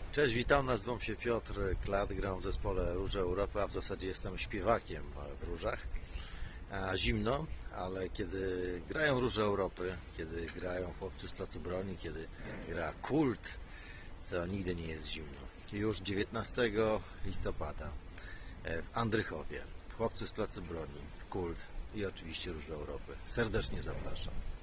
Cześć, witam, nazywam się Piotr Klat, gram w zespole Róże Europy, a w zasadzie jestem śpiewakiem w Różach. Zimno, ale kiedy grają Róże Europy, kiedy grają chłopcy z Placu Broni, kiedy gra Kult, to nigdy nie jest zimno. Już 19 listopada w Andrychowie, chłopcy z Placu Broni, Kult i oczywiście Róże Europy. Serdecznie zapraszam.